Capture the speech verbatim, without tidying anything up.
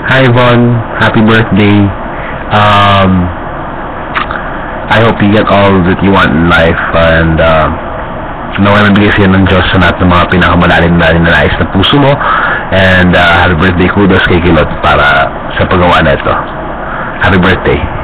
Hi Von, happy birthday. Um, I hope you get all that you want in life, and uh, naway mabigay sa'yo ng Diyos sa lahat ng mga pinakamalalim-lalim na nais na puso mo. And uh, happy birthday, kudos kay Kilot para sa paggawa na ito. Happy birthday.